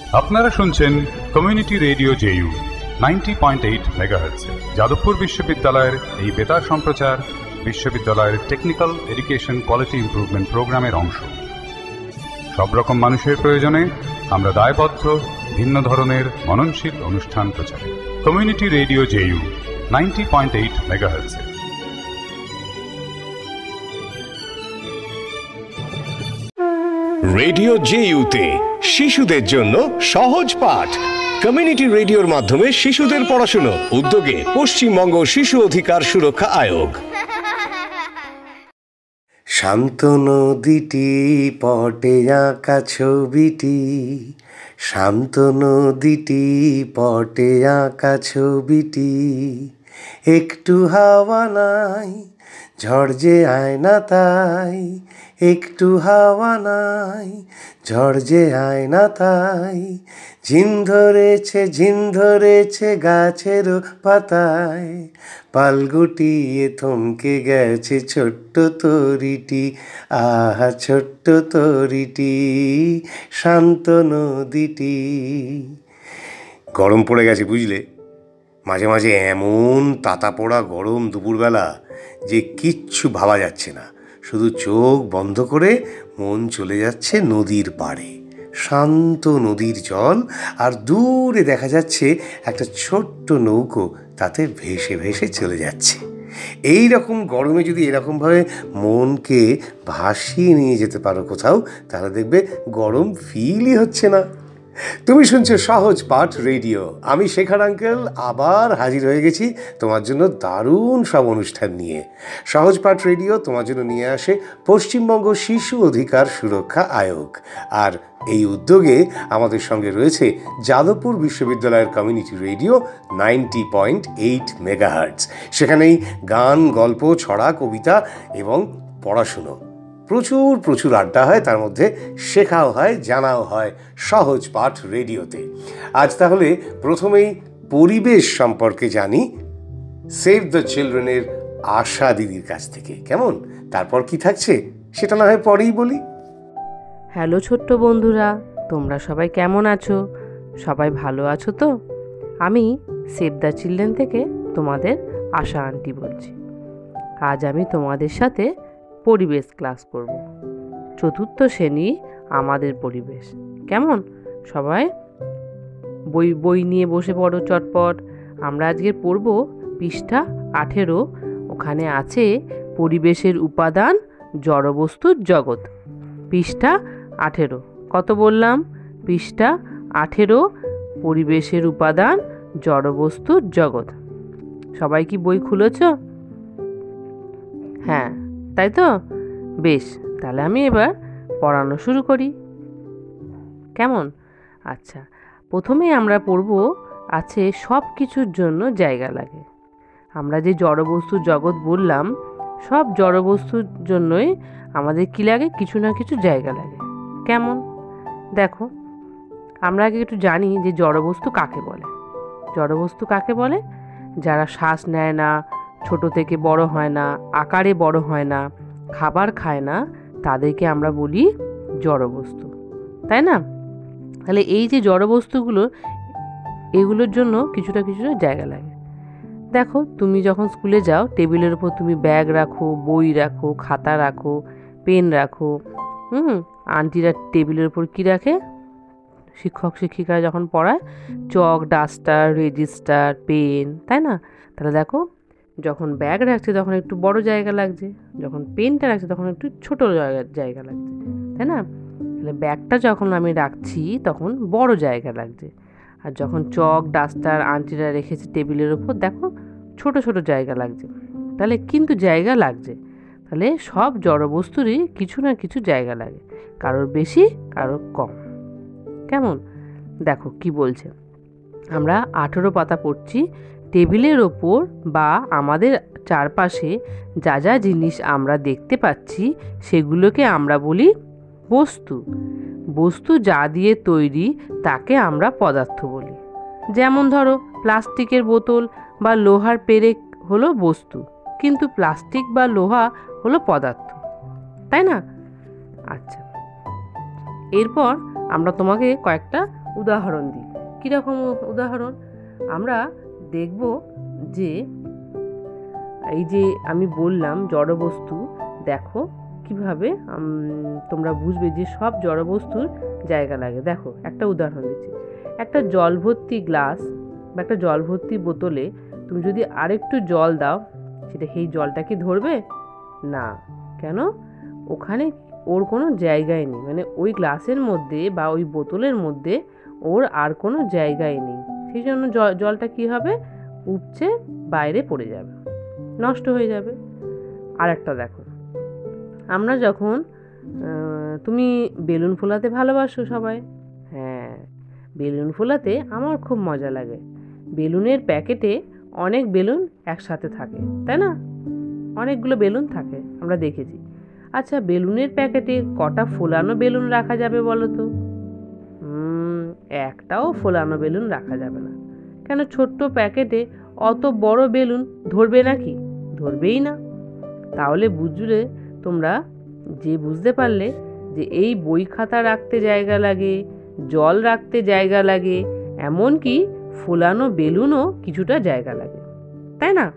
আপনারা শুনছেন community radio JU 90.8 megahertz. Jadavpur বিশ্ববিদ্যালয়ের এই বেতার সম্প্রচার বিশ্ববিদ্যালয়ের টেকনিক্যাল এডুকেশন কোয়ালিটি ইমপ্রুভমেন্ট প্রোগ্রামের অংশ। সব রকম মানুষের প্রয়োজনে আমরা দায়বদ্ধ ভিন্ন ধরনের মননশীল অনুষ্ঠান প্রচারে। Community radio JU 90.8 megahertz. Radio জেইউতে শিশুদের জন্য সহজ পাঠ। কমিউনিটি রেডিওর মাধ্যমে শিশুদের পড়াশুনো উদ্যোগে পশ্চিমবঙ্গ শিশু অধিকার সুরক্ষা আয়োগ। শান্ত নদীটি পটে আঁকা ছবিটি, শান্ত নদীটি পটে আঁকা ছবিটি, একটু হাওয়া নাই ঝড় যে আয় না তাই, একটু হাওয়া নাই ঝড় যে আয় না তাই, ঝিন ধরেছে গাছের পাতায়, পাল গুটিয়ে থমকে গেছে ছোট্ট তরিটি, আহা ছোট্ট তরিটি, শান্ত নদীটি। গরম পড়ে গেছে বুঝলে, মাঝে মাঝে এমন তাতা পোড়া গরম দুপুরবেলা যে কিচ্ছু ভাবা যাচ্ছে না, শুধু চোখ বন্ধ করে মন চলে যাচ্ছে নদীর পাড়ে। শান্ত নদীর জল, আর দূরে দেখা যাচ্ছে একটা ছোট্ট নৌকো তাতে ভেসে ভেসে চলে যাচ্ছে। এই রকম গরমে যদি এরকমভাবে মনকে ভাসিয়ে নিয়ে যেতে পারো কোথাও, তাহলে দেখবে গরম ফিলই হচ্ছে না। তুমি শুনছো সহজ পাঠ রেডিও। আমি শেখার আঙ্কেল আবার হাজির হয়ে গেছি তোমার জন্য দারুণ সব অনুষ্ঠান নিয়ে। সহজ পাঠ রেডিও তোমার জন্য নিয়ে আসে পশ্চিমবঙ্গ শিশু অধিকার সুরক্ষা আয়োগ, আর এই উদ্যোগে আমাদের সঙ্গে রয়েছে যাদবপুর বিশ্ববিদ্যালয়ের কমিউনিটি রেডিও 90.8 মেগাহার্টজ। সেখানেই গান, গল্প, ছড়া, কবিতা এবং পড়াশুনো, প্রচুর আড্ডা হয়, তার মধ্যে শেখাও হয়, জানাও হয় সহজ পাঠ রেডিওতে। আজ তাহলে প্রথমেই পরিবেশ সম্পর্কে জানি সেভ দ্য চিলড্রেনের আশা দিদির কাছ থেকে। কেমন, তারপর কি থাকছে সেটা না হয় পরেই বলি। হ্যালো ছোট্ট বন্ধুরা, তোমরা সবাই কেমন আছো? সবাই ভালো আছো তো? আমি সেভ দ্য চিলড্রেন থেকে তোমাদের আশা আন্টি বলছি। আজ আমি তোমাদের সাথে পরিবেশ ক্লাস করব। চতুর্থ শ্রেণী আমাদের পরিবেশ। কেমন, সবাই বই নিয়ে বসে পড়ো চটপট। আমরা আজকে পড়ব পৃষ্ঠা 18। ওখানে আছে পরিবেশের উপাদান, জড়বস্তুর জগৎ। পৃষ্ঠা 18 কত বললাম? পৃষ্ঠা 18, পরিবেশের উপাদান, জড়বস্তুর জগৎ। সবাই কি বই খুলেছ? হ্যাঁ, তাই তো? বেশ, তাহলে আমি এবার পড়ানো শুরু করি। কেমন? আচ্ছা, প্রথমে আমরা পড়ব আছে সব কিছুর জন্য জায়গা লাগে। আমরা যে জড়বস্তুর জগৎ বললাম, সব জড়বস্তুর জন্যই আমাদের কি লাগে? কিছু না কিছু জায়গা লাগে। কেমন? দেখো, আমরা আগে একটু জানি যে জড়বস্তু কাকে বলে। জড়বস্তু কাকে বলে? যারা শ্বাস নেয় না, ছোট থেকে বড় হয় না, আকারে বড় হয় না, খাবার খায় না, তাদেরকে আমরা বলি জড়বস্তু, তাই না? তাহলে এই যে জড়বস্তুগুলো, এগুলোর জন্য কিছুটা জায়গা লাগে। দেখো, তুমি যখন স্কুলে যাও, টেবিলের উপর তুমি ব্যাগ রাখো, বই রাখো, খাতা রাখো, পেন রাখো। আন্টিরা টেবিলের উপর কি রাখে? শিক্ষক শিক্ষিকারা যখন পড়ায় চক, ডাস্টার, রেজিস্টার, পেন, তাই না? তাহলে দেখো, যখন ব্যাগ রাখছে তখন একটু বড় জায়গা লাগছে, যখন পেনটা রাখছে তখন একটু ছোট জায়গা লাগছে, তাই না? তাহলে ব্যাগটা যখন আমি রাখছি তখন বড় জায়গা লাগছে, আর যখন চক, ডাস্টার আন্টিরা রেখেছে টেবিলের ওপর, দেখো ছোট জায়গা লাগছে। তাহলে কিন্তু জায়গা লাগছে। তাহলে সব জড়বস্তুরই কিছু না কিছু জায়গা লাগে, কারোর বেশি, কারোর কম। কেমন? দেখো কি বলছে। আমরা 18 পাতা পড়ছি। টেবিলের ওপর বা আমাদের চারপাশে যা যা জিনিস আমরা দেখতে পাচ্ছি সেগুলোকে আমরা বলি বস্তু। বস্তু যা দিয়ে তৈরি তাকে আমরা পদার্থ বলি। যেমন ধরো, প্লাস্টিকের বোতল বা লোহার পেরেক হলো বস্তু, কিন্তু প্লাস্টিক বা লোহা হলো পদার্থ, তাই না? আচ্ছা, এরপর আমরা তোমাকে কয়েকটা উদাহরণ দিই। কীরকম উদাহরণ? আমরা দেখব যে এই যে আমি বললাম জড়বস্তু, দেখো কিভাবে তোমরা বুঝবে যে সব জড়বস্তুর জায়গা লাগে। দেখো একটা উদাহরণ দিচ্ছি। একটা জল ভর্তি গ্লাস বা একটা জল ভর্তি বোতলে তুমি যদি আরেকটু জল দাও, সেটা সেই জলটা কি ধরবে? না। কেন? ওখানে ওর কোনো জায়গায় নেই, মানে ওই গ্লাসের মধ্যে বা ওই বোতলের মধ্যে ওর আর কোনো জায়গায় নেই। সেই জন্য জলটা কি হবে? উপচে বাইরে পড়ে যাবে, নষ্ট হয়ে যাবে। আর একটা দেখো, আমরা যখন তুমি বেলুন ফোলাতে ভালোবাসো সবাই। হ্যাঁ, বেলুন ফোলাতে আমার খুব মজা লাগে। বেলুনের প্যাকেটে অনেক বেলুন একসাথে থাকে, তাই না? অনেকগুলো বেলুন থাকে, আমরা দেখেছি। আচ্ছা, বেলুনের প্যাকেটে কটা ফোলানো বেলুন রাখা যাবে বলো তো? একটাও ফোলানো বেলুন রাখা যাবে না। কেন? ছোট্ট প্যাকেটে অত বড় বেলুন ধরবে নাকি? ধরবেই না। তাহলে বুঝলে তোমরা, যে বুঝতে পারলে যে এই বই খাতা রাখতে জায়গা লাগে, জল রাখতে জায়গা লাগে, এমনকি ফোলানো বেলুনও কিছুটা জায়গা লাগে, তাই না?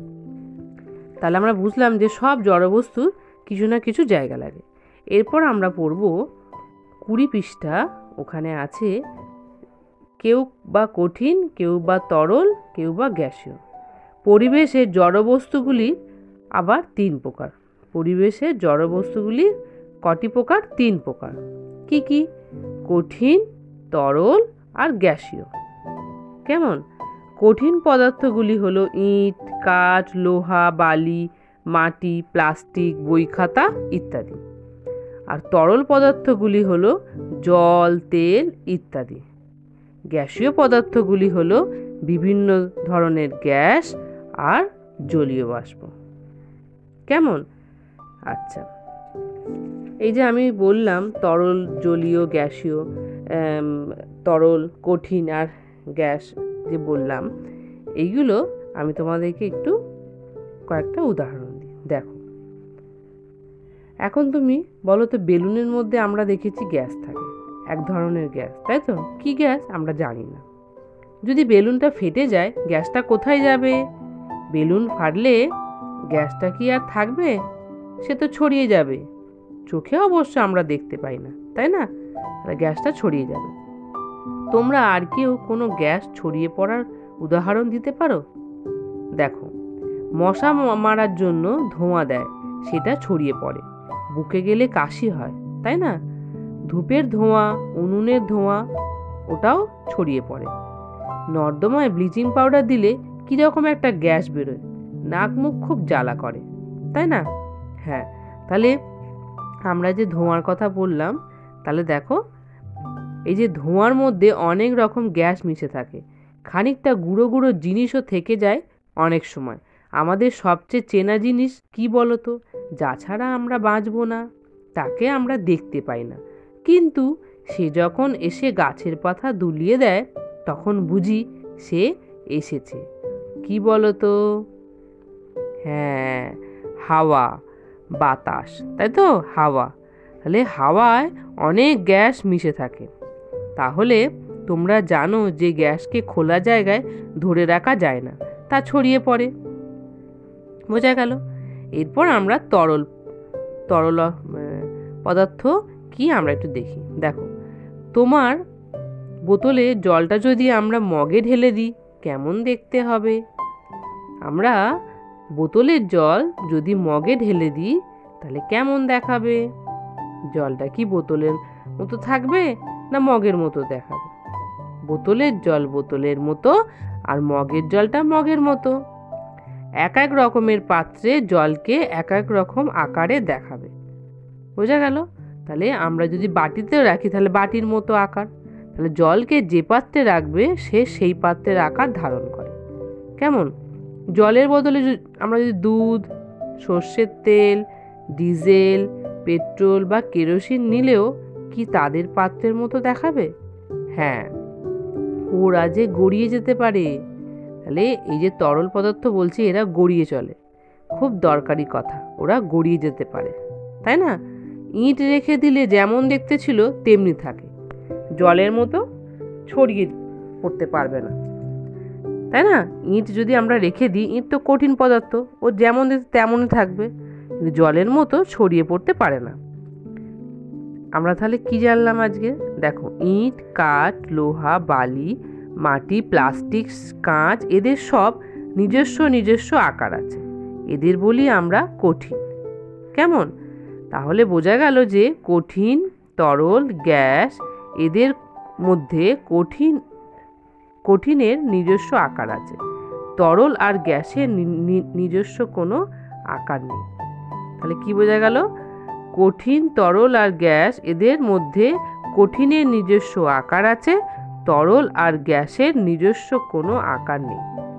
তাহলে আমরা বুঝলাম যে সব জড়বস্তুর কিছু না কিছু জায়গা লাগে। এরপর আমরা পড়ব 20 পৃষ্ঠা। ওখানে আছে কেউ বা কঠিন, কেউ বা তরল, কেউ বা গ্যাসীয়। পরিবেশের জড়বস্তুগুলি আবার 3 প্রকার। পরিবেশের জড়বস্তুগুলি কটি প্রকার? 3 প্রকার। কি কি? কঠিন, তরল আর গ্যাসীয়। কেমন? কঠিন পদার্থগুলি হলো ইট, কাঠ, লোহা, বালি, মাটি, প্লাস্টিক, বই খাতা ইত্যাদি। আর তরল পদার্থগুলি হলো জল, তেল ইত্যাদি। গ্যাসীয় পদার্থগুলি হলো বিভিন্ন ধরনের গ্যাস আর জলীয় বাষ্প। কেমন? আচ্ছা, এই যে আমি বললাম তরল, জলীয়, গ্যাসীয়, তরল, কঠিন আর গ্যাস যে বললাম, এইগুলো আমি তোমাদেরকে একটু কয়েকটা উদাহরণ দিই। দেখো, এখন তুমি বলো তো, বেলুনের মধ্যে আমরা দেখেছি গ্যাস থাকে, এক ধরনের গ্যাস, তাই তো? কি গ্যাস আমরা জানি না। যদি বেলুনটা ফেটে যায়, গ্যাসটা কোথায় যাবে? বেলুন ফাটলে গ্যাসটা কি আর থাকবে? সে তো ছড়িয়ে যাবে। চোখে অবশ্য আমরা দেখতে পাই না, তাই না? গ্যাসটা ছড়িয়ে যাবে। তোমরা আর কেউ কোনো গ্যাস ছড়িয়ে পড়ার উদাহরণ দিতে পারো? দেখো, মশা মারার জন্য ধোঁয়া দেয়, সেটা ছড়িয়ে পড়ে। বুকে গেলে কাশি হয়, তাই না? ধূপের ধোঁয়া, উনুনের ধোঁয়া, ওটাও ছড়িয়ে পড়ে। নর্দমায় ব্লিচিং পাউডার দিলে কীরকম একটা গ্যাস বেরোয়, নাক মুখ খুব জ্বালা করে, তাই না? হ্যাঁ, তাহলে আমরা যে ধোঁয়ার কথা বললাম, তাহলে দেখো, এই যে ধোঁয়ার মধ্যে অনেক রকম গ্যাস মিশে থাকে। খানিকটা গুঁড়ো গুঁড়ো জিনিসও থেকে যায় অনেক সময়। আমাদের সবচেয়ে চেনা জিনিস কি বলো তো? যা ছাড়া আমরা বাঁচবো না, তাকে আমরা দেখতে পাই না, কিন্তু সে যখন এসে গাছের পাতা দুলিয়ে দেয়, তখন বুঝি সে এসেছে। কি বলো তো? হ্যাঁ, হাওয়া, বাতাস, তাই তো? হাওয়া। তাহলে হাওয়ায় অনেক গ্যাস মিশে থাকে। তাহলে তোমরা জানো যে গ্যাসকে খোলা জায়গায় ধরে রাখা যায় না, তা ছড়িয়ে পড়ে। বোঝা গেল? এরপর আমরা তরল পদার্থ কি আমরা একটু দেখি। দেখো, তোমার বোতলে জলটা যদি আমরা মগে ঢেলে দিই, কেমন দেখতে হবে? আমরা বোতলের জল যদি মগে ঢেলে দিই, তাহলে কেমন দেখাবে? জলটা কি বোতলের মতো থাকবে না মগের মতো দেখাবে? বোতলের জল বোতলের মতো, আর মগের জলটা মগের মতো। এক এক রকমের পাত্রে জলকে এক এক রকম আকারে দেখাবে। বোঝা গেল? তাহলে আমরা যদি বাটিতেও রাখি, তাহলে বাটির মতো আকার। তাহলে জলকে যে পাত্রে রাখবে, সে সেই পাত্রের আকার ধারণ করে। কেমন? জলের বদলে আমরা যদি দুধ, সর্ষের তেল, ডিজেল, পেট্রোল বা কেরোসিন নিলেও কি তাদের পাত্রের মতো দেখাবে? হ্যাঁ, ওরা যে গড়িয়ে যেতে পারে। তাহলে এই যে তরল পদার্থ বলছি, এরা গড়িয়ে চলে, খুব দরকারি কথা, ওরা গড়িয়ে যেতে পারে, তাই না? ইট রেখে দিলে যেমন দেখতে ছিল তেমনি থাকে, জলের মতো ছড়িয়ে পড়তে পারবে না, তাই না? ইট যদি আমরা রেখে দিই, ইট তো কঠিন পদার্থ, ও যেমন তেমনই থাকবে, কিন্তু জলের মতো ছড়িয়ে পড়তে পারে না। আমরা তাহলে কি জানলাম আজকে? দেখো, ইট, কাঠ, লোহা, বালি, মাটি, প্লাস্টিক, কাঁচ, এদের সব নিজস্ব নিজস্ব আকার আছে, এদের বলি আমরা কঠিন। কেমন? তাহলে বোঝা গেল যে কঠিন, তরল, গ্যাস, এদের মধ্যে কঠিনের নিজস্ব আকার আছে, তরল আর গ্যাসের নিজস্ব কোনো আকার নেই। তাহলে কি বোঝা গেল? কঠিন, তরল আর গ্যাস, এদের মধ্যে কঠিনের নিজস্ব আকার আছে, তরল আর গ্যাসের নিজস্ব কোনো আকার নেই।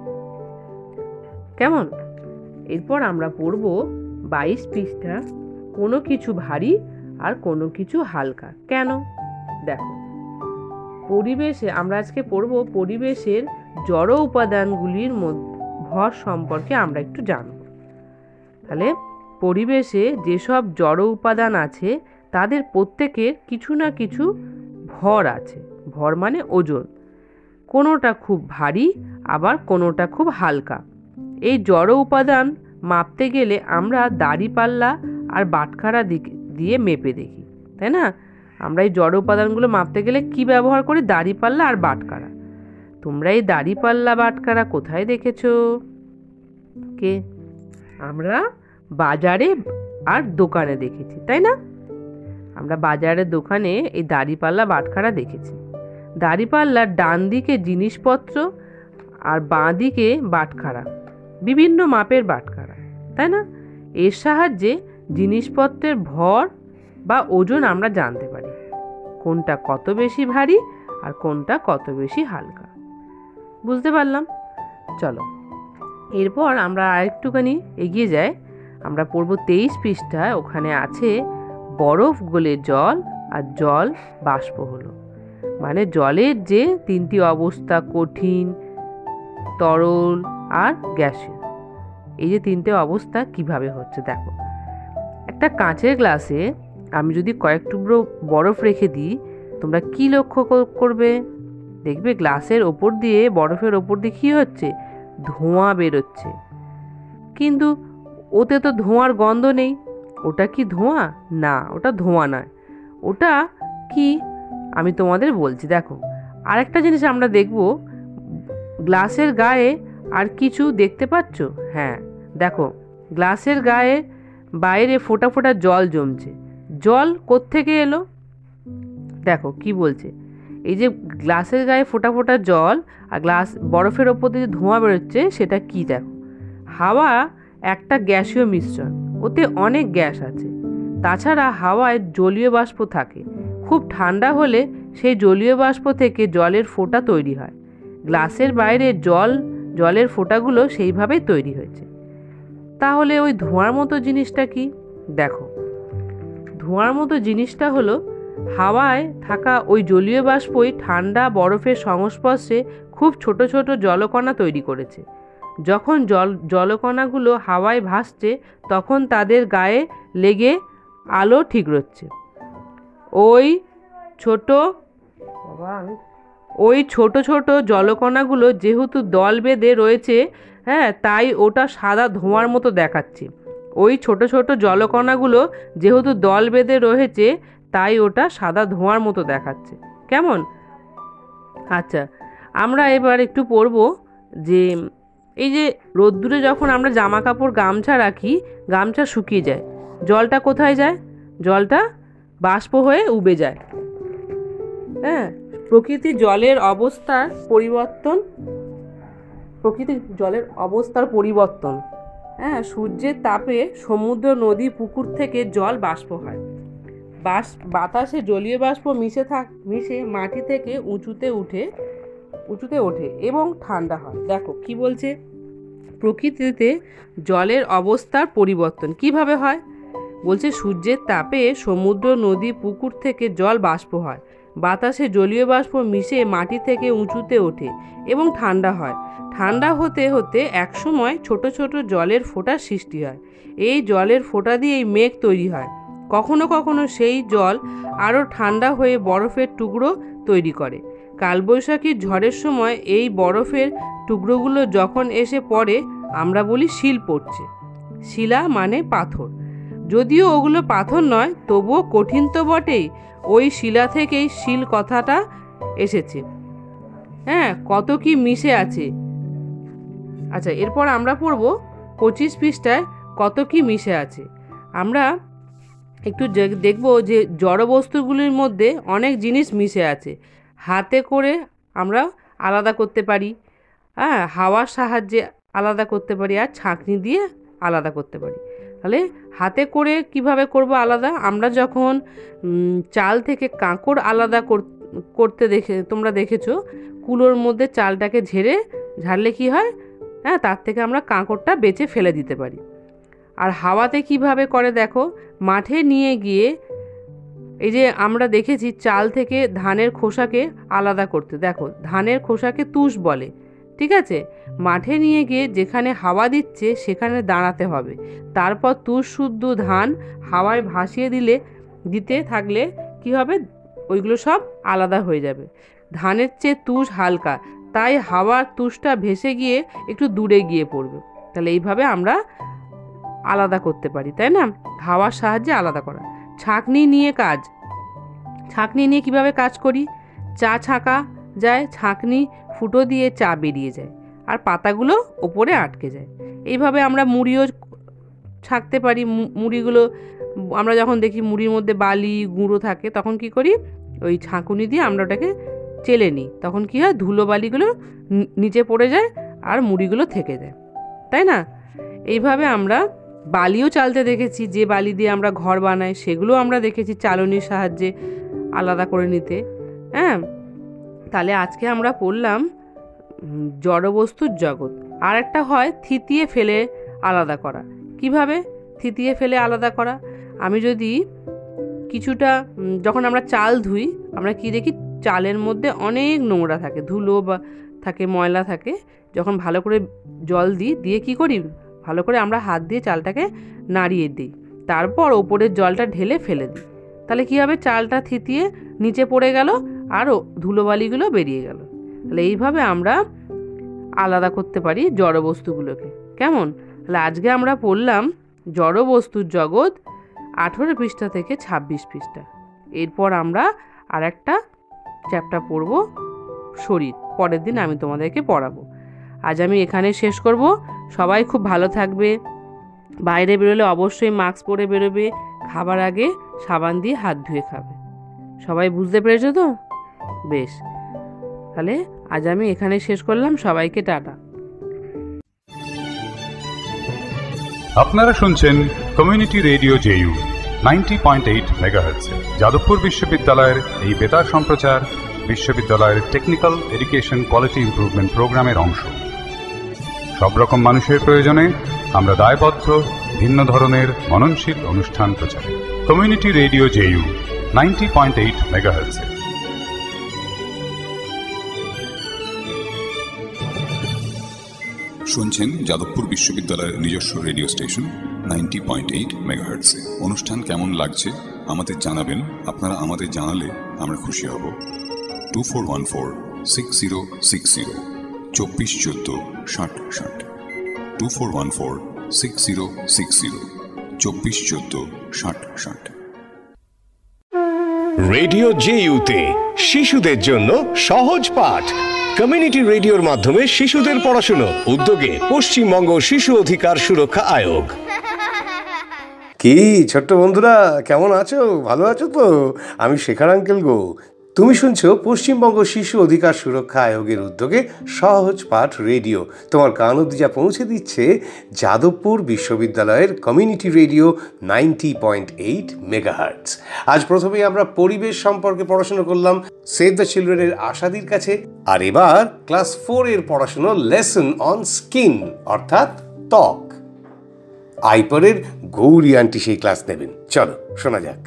কেমন? এরপর আমরা পড়ব 22 পৃষ্ঠা, কোনো কিছু ভারী আর কোনো কিছু হালকা কেন। দেখো, পরিবেশে আমরা আজকে পড়ব পরিবেশের জড় উপাদানগুলির ভর সম্পর্কে আমরা একটু জানব। তাহলে পরিবেশে যেসব জড় উপাদান আছে তাদের প্রত্যেকের কিছু না কিছু ভর আছে। ভর মানে ওজন। কোনোটা খুব ভারী, আবার কোনোটা খুব হালকা। এই জড় উপাদান মাপতে গেলে আমরা দাঁড়িপাল্লা আর বাটখারা দিয়ে মেপে দেখি, তাই না? আমরা এই জড় উপাদানগুলো মাপতে গেলে কি ব্যবহার করি? দাঁড়িপাল্লা আর বাটখারা। তোমরা এই দাঁড়িপাল্লা বাটখারা কোথায় দেখেছো? কে? আমরা বাজারে আর দোকানে দেখেছি, তাই না? আমরা বাজারে দোকানে এই দাঁড়িপাল্লা বাটখারা দেখেছি। দাঁড়িপাল্লার ডান দিকে জিনিসপত্র আর বাঁ দিকে বাটখারা, বিভিন্ন মাপের বাটখারা, তাই না? এর সাহায্যে জিনিসপত্রের ভর বা ওজন আমরা জানতে পারি, কোনটা কত বেশি ভারী আর কোনটা কত বেশি হালকা। বুঝতে পারলাম? চলো এরপর আমরা আরেকটুখানি এগিয়ে যাই। আমরা পড়ব 23 পৃষ্ঠায়, ওখানে আছে বরফ গলে জল আর জল বাষ্প হলো। মানে জলের যে 3টি অবস্থা, কঠিন, তরল আর গ্যাসীয়, এই যে 3টে অবস্থা কিভাবে হচ্ছে দেখো। একটা কাঁচের গ্লাসে আমি যদি কয়েক টুকরো বরফ রেখে দিই, তোমরা কি লক্ষ্য করবে? দেখবে গ্লাসের ওপর দিয়ে, বরফের ওপর দিয়ে কী হচ্ছে? ধোঁয়া বেরোচ্ছে। কিন্তু ওতে তো ধোঁয়ার গন্ধ নেই। ওটা কি ধোঁয়া? না, ওটা ধোঁয়া নয়। ওটা কি আমি তোমাদের বলছি। দেখো, আরেকটা জিনিস আমরা দেখব, গ্লাসের গায়ে আর কিছু দেখতে পাচ্ছ? হ্যাঁ, দেখো, গ্লাসের গায়ে বাইরে ফোঁটা ফোঁটা জল জমছে। জল কোত্থেকে এলো? দেখো কি বলছে, এই যে গ্লাসের গায়ে ফোঁটা ফোঁটা জল আর বরফের ওপর দিয়ে ধোঁয়া বেরোচ্ছে, সেটা কি? দেখো, হাওয়া একটা গ্যাসীয় মিশ্রণ, ওতে অনেক গ্যাস আছে। তাছাড়া হাওয়ায় জলীয় বাষ্প থাকে। খুব ঠান্ডা হলে সেই জলীয় বাষ্প থেকে জলের ফোঁটা তৈরি হয়। গ্লাসের বাইরে জলের ফোঁটাগুলো সেইভাবেই তৈরি হয়েছে। তাহলে ওই ধোঁয়ার মতো জিনিসটা কি? দেখো, ধোঁয়ার মতো জিনিসটা হলো হাওয়ায় থাকা ওই জলীয় বাষ্পই ঠান্ডা বরফের সংস্পর্শে খুব ছোট ছোট জলকণা তৈরি করেছে। যখন জলকণাগুলো হাওয়ায় ভাসছে, তখন তাদের গায়ে লেগে আলো ঠিকরোচ্ছে। ওই ছোট ছোট জলকণাগুলো যেহেতু দল বেঁধে রয়েছে, হ্যাঁ, তাই ওটা সাদা ধোঁয়ার মতো দেখাচ্ছে। ওই ছোট ছোট জলকণাগুলো যেহেতু দল বেঁধে রয়েছে, তাই ওটা সাদা ধোঁয়ার মতো দেখাচ্ছে। কেমন? আচ্ছা, আমরা এবার একটু পড়ব যে এই যে রোদ্দুরে যখন আমরা জামা কাপড়, গামছা রাখি, গামছা শুকিয়ে যায়, জলটা কোথায় যায়? জলটা বাষ্প হয়ে উবে যায়। হ্যাঁ, প্রকৃতির জলের অবস্থার পরিবর্তন, হ্যাঁ, সূর্যের তাপে সমুদ্র, নদী, পুকুর থেকে জল বাষ্প হয়। বাতাসে জলীয় বাষ্প মিশে মাটি থেকে উঁচুতে ওঠে এবং ঠান্ডা হয়। দেখো কি বলছে, প্রকৃতিতে জলের অবস্থার পরিবর্তন কিভাবে হয়? বলছে সূর্যের তাপে সমুদ্র, নদী, পুকুর থেকে জল বাষ্প হয়। বাতাসে জলীয় বাষ্প মিশে মাটি থেকে উঁচুতে ওঠে এবং ঠান্ডা হয়। ঠান্ডা হতে হতে একসময় ছোট ছোট জলের ফোঁটার সৃষ্টি হয়। এই জলের ফোঁটা দিয়েই মেঘ তৈরি হয়। কখনো কখনো সেই জল আরও ঠান্ডা হয়ে বরফের টুকরো তৈরি করে। কালবৈশাখীর ঝড়ের সময় এই বরফের টুকরোগুলো যখন এসে পড়ে আমরা বলি শিল পড়ছে। শিলা মানে পাথর, যদিও ওগুলো পাথর নয়, তবুও কঠিন তো বটেই। ওই শিলা থেকেই শিল কথাটা এসেছে। হ্যাঁ, কত কি মিশে আছে। আচ্ছা, এরপর আমরা পড়ব 25 পৃষ্ঠায় কত কি মিশে আছে। আমরা একটু দেখব যে জড়বস্তুগুলির মধ্যে অনেক জিনিস মিশে আছে। হাতে করে আমরা আলাদা করতে পারি, হ্যাঁ, হাওয়ার সাহায্যে আলাদা করতে পারি, আর ছাঁকনি দিয়ে আলাদা করতে পারি। তাহলে হাতে করে কিভাবে করব আলাদা? আমরা যখন চাল থেকে কাঁকড় আলাদা করতে তোমরা দেখেছো, কুলোর মধ্যে চালটাকে ঝাড়লে কি হয়, হ্যাঁ, তার থেকে আমরা কাঁকড়টা বেছে ফেলে দিতে পারি। আর হাওয়াতে কিভাবে করে দেখো, মাঠে নিয়ে গিয়ে এই যে আমরা দেখেছি চাল থেকে ধানের খোসাকে আলাদা করতে, দেখো ধানের খোসাকে তুষ বলে, ঠিক আছে। মাঠে নিয়ে গিয়ে যেখানে হাওয়া দিচ্ছে সেখানে দাঁড়াতে হবে, তারপর তুষ শুদ্ধ ধান হাওয়ায় ভাসিয়ে দিতে থাকলে কি হবে, ওইগুলো সব আলাদা হয়ে যাবে। ধানের চেয়ে তুষ হালকা, তাই হাওয়ার তুষটা ভেসে গিয়ে একটু দূরে গিয়ে পড়বে। তাহলে এইভাবে আমরা আলাদা করতে পারি, তাই না? হাওয়ার সাহায্যে আলাদা করা। ছাঁকনি নিয়ে কিভাবে কাজ করি? চা ছাঁকা যায়, ছাঁকনি ফুটো দিয়ে চা বেরিয়ে যায়, আর পাতাগুলো ওপরে আটকে যায়। এইভাবে আমরা মুড়িও ছাঁকতে পারি। মুড়িগুলো আমরা যখন দেখি মুড়ির মধ্যে বালি গুঁড়ো থাকে, তখন কি করি, ওই ছাঁকুনি দিয়ে আমরা ওটাকে চেলে নিই, তখন কি হয়, ধুলো বালিগুলো নিচে পড়ে যায় আর মুড়িগুলো থেকে যায়, তাই না? এইভাবে আমরা বালিও চালতে দেখেছি, যে বালি দিয়ে আমরা ঘর বানাই সেগুলো আমরা দেখেছি চালনির সাহায্যে আলাদা করে নিতে। হ্যাঁ, তাহলে আজকে আমরা পড়লাম জড়বস্তুর জগৎ। আর একটা হয় থিতিয়ে ফেলে আলাদা করা। কিভাবে থিতিয়ে ফেলে আলাদা করা? আমি যদি কিছুটা, যখন আমরা চাল ধুই, আমরা কি দেখি, চালের মধ্যে অনেক নোংরা থাকে, ধুলো বা থাকে, ময়লা থাকে। যখন ভালো করে জল দিয়ে কি করি, ভালো করে আমরা হাত দিয়ে চালটাকে নাড়িয়ে দিই, তারপর ওপরের জলটা ঢেলে ফেলে দিই। তাহলে কি হবে, চালটা থিতিয়ে নিচে পড়ে গেল আর ধুলোবালিগুলো বেরিয়ে গেল। তাহলে এইভাবে আমরা আলাদা করতে পারি জড়বস্তুগুলোকে। কেমন? তাহলে আজকে আমরা পড়লাম জড়বস্তুর জগৎ 18 পৃষ্ঠা থেকে 26 পৃষ্ঠা। এরপর আমরা আর একটা চ্যাপ্টার পড়ব, শরীর। পরের দিন আমি তোমাদেরকে পড়াবো। আজ আমি এখানে শেষ করব। সবাই খুব ভালো থাকবে। বাইরে বেরোলে অবশ্যই মাস্ক পরে বেরোবে। খাবার আগে সাবান দিয়ে হাত ধুয়ে খাবে। সবাই বুঝতে পেরেছো তো? বেশ, তাহলে আজ আমি এখানে শেষ করলাম। সবাইকে টাটা। আপনারা শুনছেন community radio JU 90.8 megahertz. Jadavpur বিশ্ববিদ্যালয়ের এই বেতার সম্প্রচার বিশ্ববিদ্যালয়ের টেকনিক্যাল এডুকেশন কোয়ালিটি ইমপ্রুভমেন্ট প্রোগ্রামের অংশ। সব রকম মানুষের প্রয়োজনে আমরা দায়বদ্ধ ভিন্ন ধরনের মননশীল অনুষ্ঠান প্রচারে। Community radio JU 90.8 megahertz. শুনছেন যাদবপুর বিশ্ববিদ্যালয়ের নিজস্ব রেডিও স্টেশন 90.8 মেগাহার্টজ। অনুষ্ঠান কেমন লাগছে আমাদের জানাবেন। আপনারা আমাদের জানালে আমরা খুশি হব। 2414-6060 2414 6060 2414-6060 2414 6060। রেডিও জেইউতে শিশুদের জন্য সহজ পাঠ। কমিউনিটি রেডিওর মাধ্যমে শিশুদের পড়াশুনো, উদ্যোগে পশ্চিমবঙ্গ শিশু অধিকার সুরক্ষা আয়োগ। কি ছোট্ট বন্ধুরা, কেমন আছো? ভালো আছো তো? আমি শেখার আঙ্কেল গো। তুমি শুনছো পশ্চিমবঙ্গ শিশু অধিকার সুরক্ষা আয়োগের উদ্যোগে সহজ পাঠ রেডিও। তোমার কান অবধি যা পৌঁছে দিচ্ছে যাদবপুর বিশ্ববিদ্যালয়ের কমিউনিটি রেডিও 90.8 মেগাহার্টজ। আজ প্রথমেই আমরা পরিবেশ সম্পর্কে পড়াশোনা করলাম সেভ দ্য চিলড্রেনের আশাদির কাছে। আর এবার ক্লাস 4 এর পড়াশোনা লেসন অন স্কিন, অর্থাৎ ত্বক। আইপারের গৌরী আন্টি সেই ক্লাস নেবেন। চলো শোনা যাক।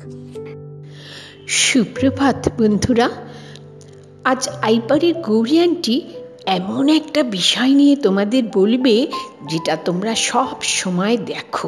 সুপ্রভাত বন্ধুরা। আজ আইপারের গৌরী আন্টি এমন একটা বিষয় নিয়ে তোমাদের বলবে যেটা তোমরা সব সময় দেখো।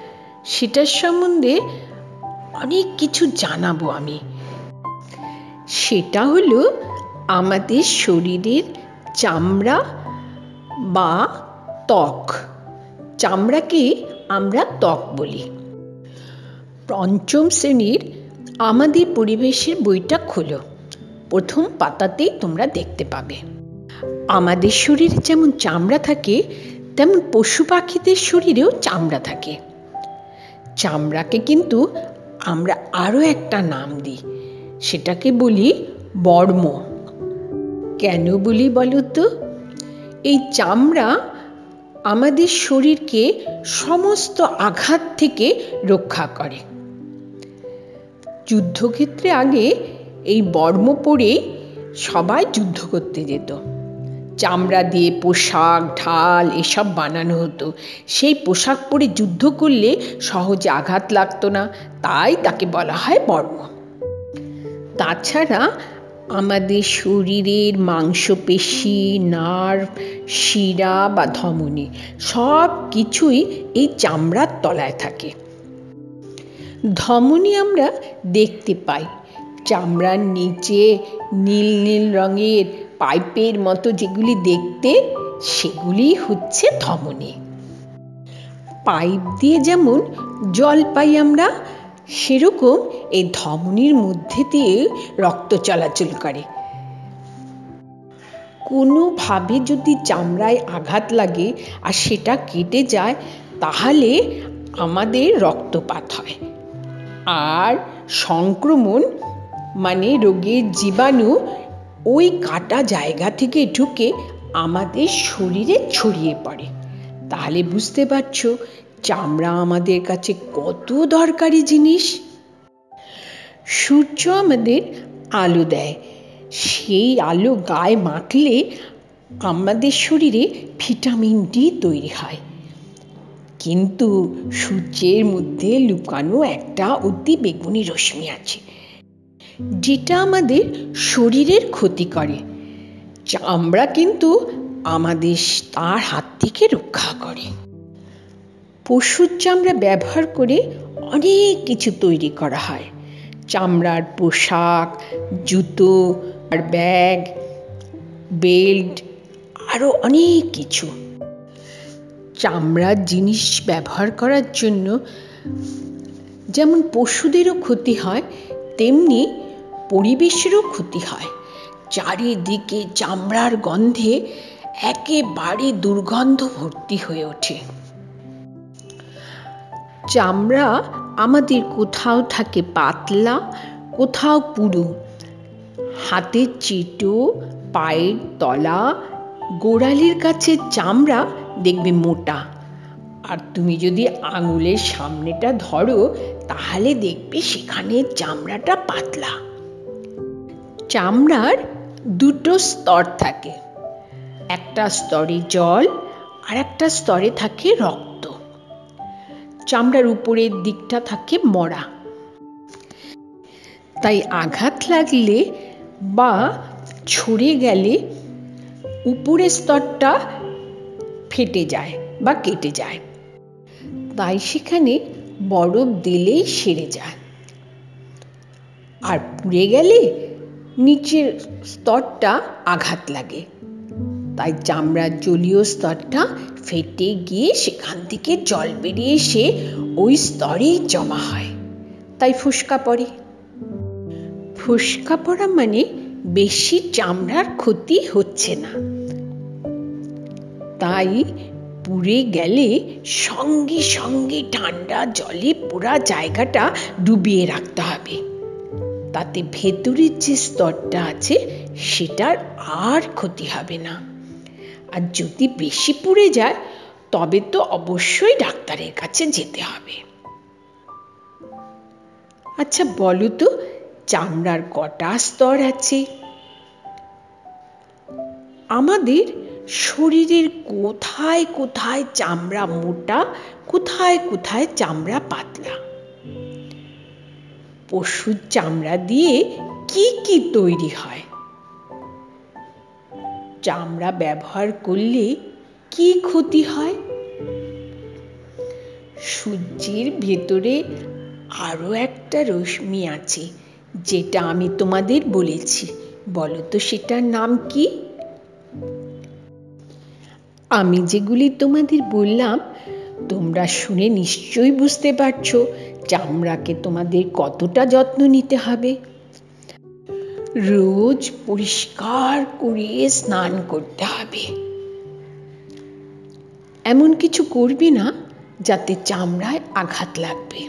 সেটার সম্বন্ধে অনেক কিছু জানাবো আমি। সেটা হলো আমাদের শরীরের চামড়া বা ত্বক। চামড়াকে আমরা ত্বক বলি। পঞ্চম শ্রেণীর আমাদের পরিবেশের বইটা খোলো, প্রথম পাতাতেই তোমরা দেখতে পাবে। আমাদের শরীরে যেমন চামড়া থাকে, তেমন পশু পাখিদের শরীরেও চামড়া থাকে। চামড়াকে কিন্তু আমরা আরও একটা নাম দিই, সেটাকে বলি বর্ম। কেন বলি বলো তো? এই চামড়া আমাদের শরীরকে সমস্ত আঘাত থেকে রক্ষা করে। যুদ্ধক্ষেত্রে আগে এই বর্ম পরে সবাই যুদ্ধ করতে যেত। চামড়া দিয়ে পোশাক, ঢাল এসব বানানো হতো। সেই পোশাক পরে যুদ্ধ করলে সহজে আঘাত লাগতো না, তাই তাকে বলা হয় বর্ম। তাছাড়া আমাদের শরীরের মাংসপেশি, নার্ভ, শিরা বা ধমনী সব কিছুই এই চামড়ার তলায় থাকে। ধমনী আমরা দেখতে পাই। চামড়ার নিচে নীল নীল রঙের পাইপের মতো যেগুলি দেখতে, সেগুলি হচ্ছে ধমনী। পাইপ দিয়ে যেমন জল পাই আমরা, সেরকম এই ধমনীর মধ্যে দিয়ে রক্ত চলাচল করে। কোনোভাবে যদি চামড়ায় আঘাত লাগে আর সেটা কেটে যায়, তাহলে আমাদের রক্তপাত হয়। আর সংক্রমণ মানে রোগের জীবাণু ওই কাটা জায়গা থেকে ঢুকে আমাদের শরীরে ছড়িয়ে পড়ে। তাহলে বুঝতে পারছো চামড়া আমাদের কাছে কত দরকারি জিনিস। সূর্য আমাদের আলো দেয়। সেই আলো গায়ে মাখলে আমাদের শরীরে ভিটামিন ডি তৈরি হয়। কিন্তু সূর্যের মধ্যে লুকানো একটা অতি বেগুনি রশ্মি আছে, যেটা আমাদের শরীরের ক্ষতি করে। চামড়া কিন্তু আমাদের তার হাত থেকে রক্ষা করে। পশুর চামড়া ব্যবহার করে অনেক কিছু তৈরি করা হয়। চামড়ার পোশাক, জুতো, আর ব্যাগ, বেল্ট, আরও অনেক কিছু। চামড়ার জিনিস ব্যবহার করার জন্য যেমন পশুদেরও ক্ষতি হয়, তেমনি পরিবেশেরও ক্ষতি হয়। চারিদিকে চামড়ার গন্ধে একেবারে দুর্গন্ধ ভর্তি হয়ে ওঠে। চামড়া আমাদের কোথাও থাকে পাতলা, কোথাও পুরু। হাতের চিটো, পায়ের তলা, গোড়ালির কাছে চামড়া দেখবে মোটা। আর তুমি যদি আঙুলের সামনেটা ধরো, তাহলে দেখবে সেখানে চামড়াটা পাতলা। চামড়ার দুটো স্তর থাকে, একটা স্তরে জল আর একটা স্তরে থাকে রক্ত। চামড়ার উপরের দিকটা থাকে মরা। তাই আঘাত লাগলে বা ছড়ে গেলে উপরের স্তরটা ফেটে যায় বা কেটে যায়। তাই সেখানে বরফ দিলেই সেরে যায়। আর পুড়ে গেলে নিচের স্তরটা আঘাত লাগে। তাই চামড়ার জলীয় স্তরটা ফেটে গিয়ে সেখান থেকে জল বেরিয়ে এসে ওই স্তরেই জমা হয়। তাই ফোস্কা পড়ে। ফোস্কা পড়া মানে বেশি চামড়ার ক্ষতি হচ্ছে না। তাই পুড়ে গেলে সঙ্গে সঙ্গে ঠান্ডা জলে পুরা জায়গাটা ডুবিয়ে রাখতে হবে। তাতে ভেতরের যে স্তরটা আছে সেটার আর ক্ষতি হবে না। আর যদি বেশি পুড়ে যায়, তবে তো অবশ্যই ডাক্তারের কাছে যেতে হবে। আচ্ছা বলো তো, চামড়ার কটা স্তর আছে? আমাদের শরীরের কোথায় কোথায় চামড়া মোটা, কোথায় কোথায় চামড়া পাতলা? পশুর চামড়া দিয়ে কি কি তৈরি হয়? চামড়া ব্যবহার করলে কি ক্ষতি হয়? সূর্যের ভেতরে আরো একটা রশ্মি আছে, যেটা আমি তোমাদের বলেছি, বলো তো সেটার নাম কি? আমি যেগুলি তোমাদের বললাম তোমরা শুনে নিশ্চয়ই বুঝতে পারছো চামড়াকে তোমাদের কতটা যত্ন নিতে হবে। রোজ পরিষ্কার করে স্নান করতে হবে। এমন কিছু করবে না যাতে চামড়ায় আঘাত লাগবে।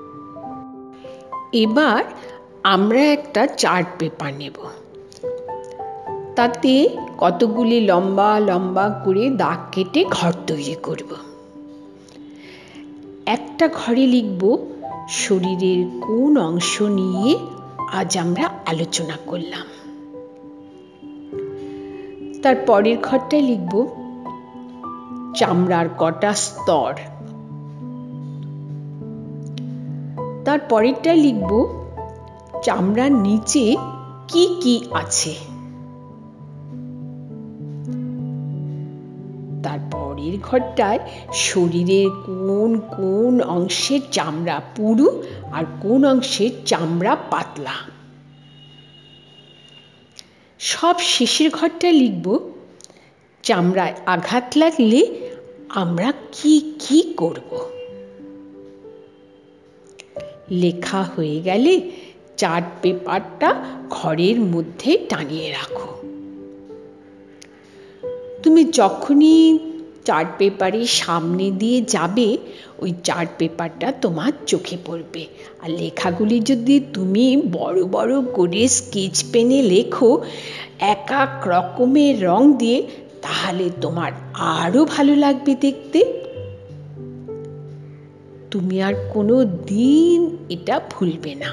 এবার আমরা একটা চার্ট পেপার নেব, তাতে কতগুলি লম্বা লম্বা করে দাগ কেটে ঘর তৈরি করব। একটা ঘরে লিখব শরীরের কোন অংশ নিয়ে আজ আমরা আলোচনা করলাম। তার পরের ঘরটায় লিখব চামড়ার কটা স্তর। তার পরেরটায় লিখব চামড়ার নিচে কি কি আছে। তারপরের ঘরটায় শরীরের কোন কোন অংশের চামড়া পুরু আর কোন অংশের চামড়া পাতলা। সব শেষের ঘরটায় লিখব চামড়ায় আঘাত লাগলে আমরা কি কি করব। লেখা হয়ে গেলে চার্ট পেপারটা ঘরের মধ্যে টানিয়ে রাখো। তুমি যখনই চার্ট পেপারের সামনে দিয়ে যাবে ওই চার্ট পেপারটা তোমার চোখে পড়বে। আর লেখাগুলি যদি তুমি বড় বড় করে স্কেচ পেনে লেখো এক এক রকমের রং দিয়ে, তাহলে তোমার আরো ভালো লাগবে দেখতে। তুমি আর কোনো দিন এটা ভুলবে না।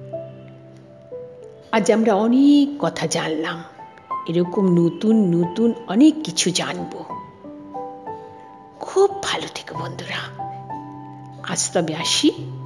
আজ আমরা অনেক কথা জানলাম, এরকম নতুন নতুন অনেক কিছু জানবো। খুব ভালো থেকো বন্ধুরা। আজ তবে আসি।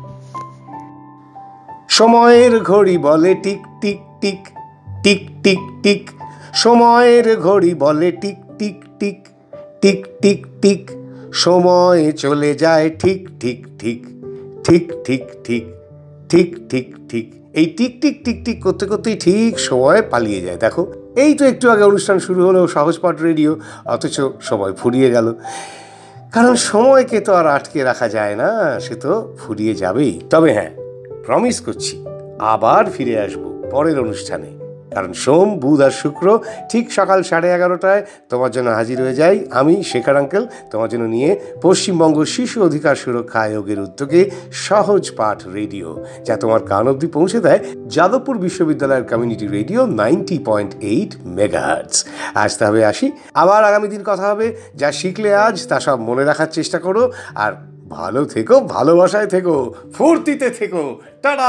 সময়ের ঘড়ি বলে টিক টিক টিক টিক টিক টিক। সময়ের ঘড়ি বলে টিক টিক টিক টিক টিক টিক। সময় চলে যায় ঠিক ঠিক ঠিক ঠিক ঠিক ঠিক ঠিক ঠিক ঠিক। এই টিক টিক টিক টিক করতে করতেই ঠিক সময় পালিয়ে যায়। দেখো, এই তো একটু আগে অনুষ্ঠান শুরু হলো সহজপাঠ রেডিও, অথচ সময় ফুরিয়ে গেল। কারণ সময়কে তো আর আটকে রাখা যায় না, সে তো ফুরিয়ে যাবেই। তবে হ্যাঁ, প্রমিস করছি আবার ফিরে আসবো পরের অনুষ্ঠানে। কারণ সোম, বুধ আর শুক্র ঠিক সকাল 11:30টায় তোমার জন্য হাজির হয়ে যাই আমি, শেখর আঙ্কেল, তোমার জন্য নিয়ে পশ্চিমবঙ্গ শিশু অধিকার সুরক্ষা আয়োগের উদ্যোগে সহজ পাঠ রেডিও, যা তোমার কান অবধি পৌঁছে দেয় যাদবপুর বিশ্ববিদ্যালয়ের কমিউনিটি রেডিও 90.8 মেগাহার্টজ। আজ তবে আসি, আবার আগামী দিন কথা হবে। যা শিখলে আজ তা সব মনে রাখার চেষ্টা করো। আর ভালো থেকো, ভালোবাসায় থেকো, ফুর্তিতে থেকো। টাটা।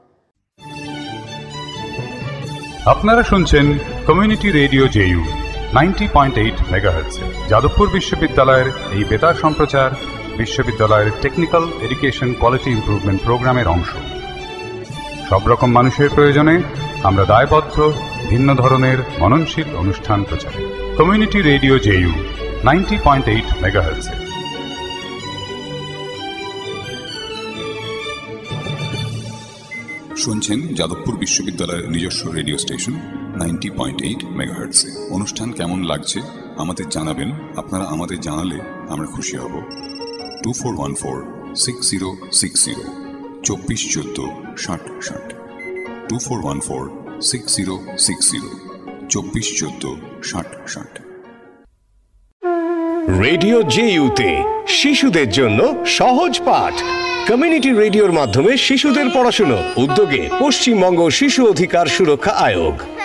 আপনারা শুনছেন community radio JU 90.8 megahertz. Jadavpur বিশ্ববিদ্যালয়ের এই বেতার সম্প্রচার বিশ্ববিদ্যালয়ের টেকনিক্যাল এডুকেশন কোয়ালিটি ইমপ্রুভমেন্ট প্রোগ্রামের অংশ। সব রকম মানুষের প্রয়োজনে আমরা দায়বদ্ধ ভিন্ন ধরনের মননশীল অনুষ্ঠান প্রচারে। Community radio JU 90.8 megahertz. শুনছেন যাদবপুর বিশ্ববিদ্যালয়ের নিজস্ব রেডিও স্টেশন 90.8 মেগাহার্টজে। অনুষ্ঠান কেমন লাগছে আমাদের জানাবেন। আপনারা আমাদের জানালে আমরা খুশি হব। 2414-6060 2414 6060 2414-6060 2414 6060। রেডিও জেইউতে শিশুদের জন্য সহজ পাঠ। কমিউনিটি রেডিওর মাধ্যমে শিশুদের পড়াশুনো, উদ্যোগে পশ্চিমবঙ্গ শিশু অধিকার সুরক্ষা আয়োগ।